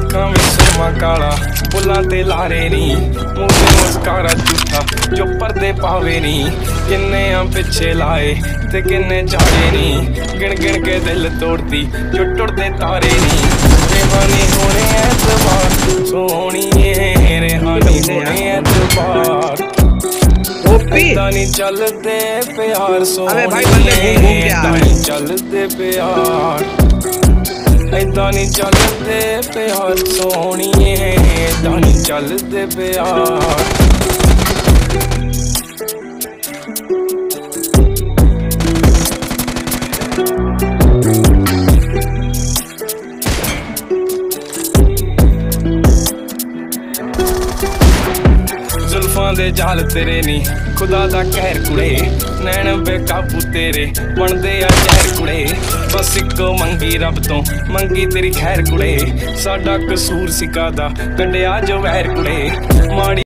अखां विच सुरमा काला फुल्लां ते लारे नी मूंह ते मुस्कारा झूठा जो पर्दे पावे नी किन्ने आ पिछे लाए ते किन्ने झाड़े नी गिण गिण के दिल तोड़ती जो टुटदे तारे नी रेहानी होने ऐतबार सोहणीए रेहानी होने ऐतबार नहीं चलते प्यार सोहणीए नहीं चलते प्यार ऐदा नहीं चलते प्यार सोहणीए ऐदा नहीं चलते प्यार जुल्फां दे जाल तेरे नी खुदा दा कहर कुड़े नैन बेकाबू तेरे बनदे आ जहर कुड़े बस इको मंगी रब तो मंगी तेरी खैर कुड़े साडा कसूर सिका दा कंडिया जो वैर कुड़े माड़ी